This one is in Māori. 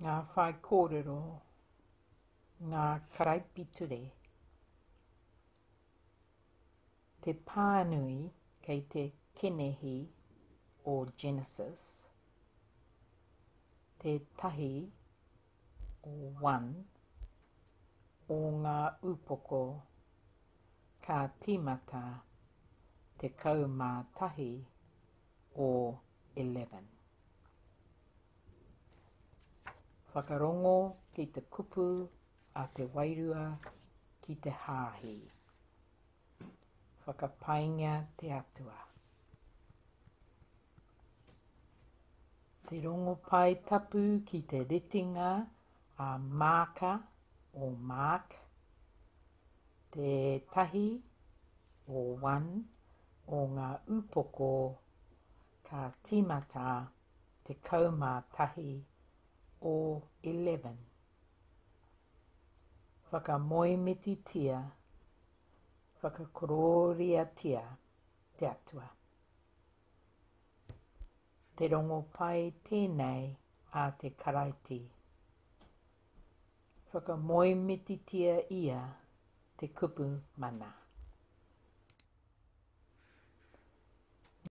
Ngā Whaikōrero, ngā karaipiture. Te pānui kei te kenehi o Genesis. Te tahi o 1 o ngā upoko ka tīmata te kaumātahi o 11. Whakarongo ki te kupu a te wairua ki te hāhi. Whakapainga te atua. Te rongo pai tapu ki te ritinga a Māka o Mark. Te tahi o 1 o ngā upoko ka tīmata te kaumātahi o 11. Whakamoemititia, whakakororiatia te atua. Te rongo pai tēnei a te karaiti. Whakamoemititia ia te kupu mana.